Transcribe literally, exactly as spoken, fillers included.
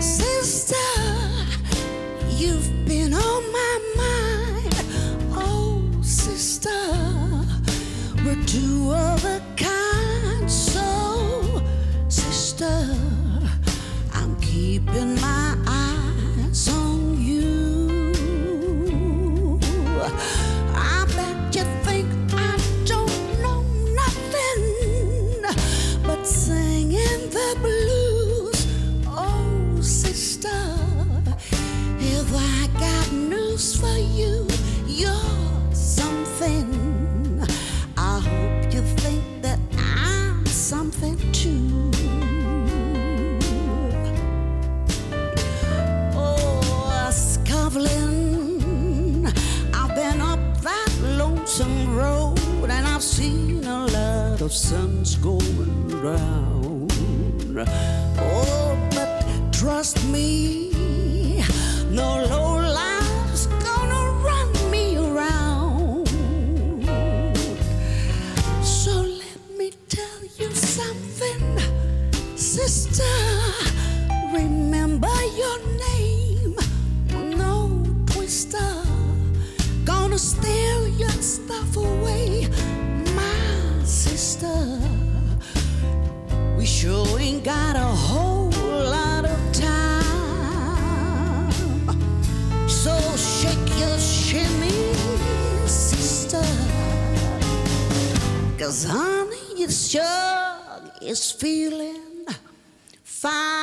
Sister, you've been on my mind. Oh, sister, we're two of a kind. So, sister, I'm keeping my eyes on you. I bet you think I don't know nothing but singing the blues. Oh, sister, if I got news for you, you're something. I hope you think that I'm something too. Oh, Scotland, I've been up that lonesome road and I've seen a lot of suns going round. Oh, but trust me, no low life's gonna run me around. So let me tell you something, sister. Remember your name, no twister gonna steal your stuff away, my sister. We sure ain't got a whole lot of time. So shake your shimmy, sister, 'cause honey, it sure is feeling fine.